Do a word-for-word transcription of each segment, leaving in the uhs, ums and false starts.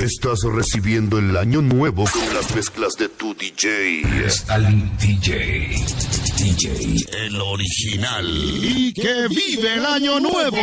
Estás recibiendo el año nuevo con las mezclas de tu D J. Stalin D J. D J. El original. Y que vive el año nuevo.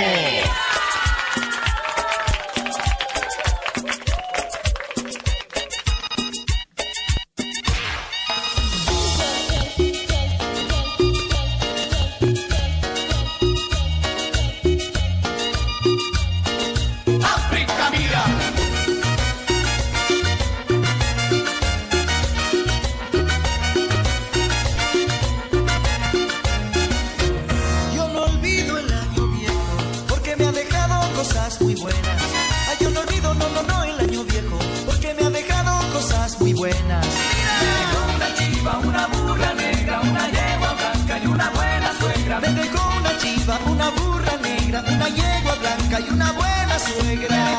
Muy buenas. Ay, yo no olvido, no, no, no, el año viejo, porque me ha dejado cosas muy buenas. Me dejó una chiva, una burra negra, una yegua blanca y una buena suegra. Me dejó una chiva, una burra negra, una yegua blanca y una buena suegra.